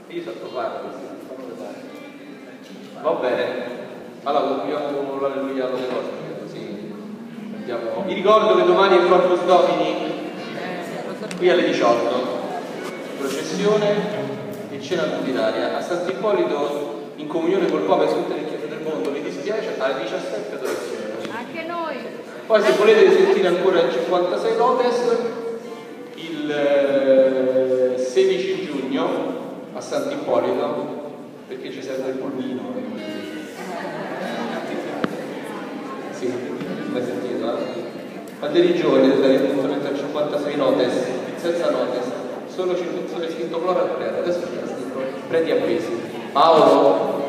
Io so trovare va bene, allora concludiamo l'alleluia alle cose, così andiamo. Vi ricordo che domani è Corpus Domini qui alle 18, processione e cena culinaria a Sant'Ippolito in comunione col Papa e tutte le chiese del mondo. Mi dispiace, alle 17 adorazione. Anche noi. Poi se volete sentire ancora il 56 Notes, il 16 giugno a Sant'Ippolito, perché ci serve il pulmino. Sì, l'hai sentito, eh? A Derigione dare appuntamento al 56 Notes, senza Notes, solo circonzione scritto Flora e Preda, adesso c'è scritto preti appesi. Paolo